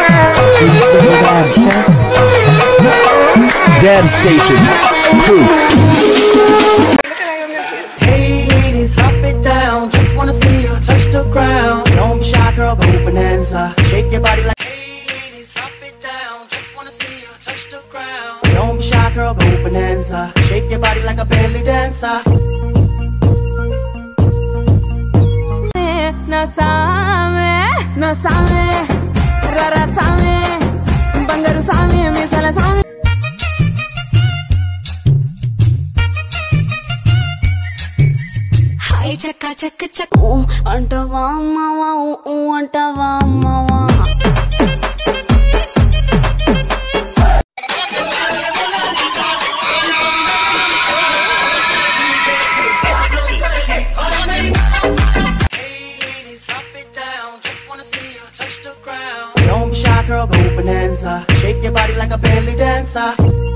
Dad Station. Crew. Hey ladies, drop it down. Just wanna see you touch the ground. Don't be shy, girl, go bonanza. Shake your body like. Hey ladies, drop it down. Just wanna see you touch the ground. Don't be shy, girl, go bonanza. Shake your body like a belly dancer. Nasame, rara same, bangaru same, misala same. Hi chaka chaka chaka, antava mama, antava mama. Don't be shy, girl, go bonanza. Shake your body like a belly dancer.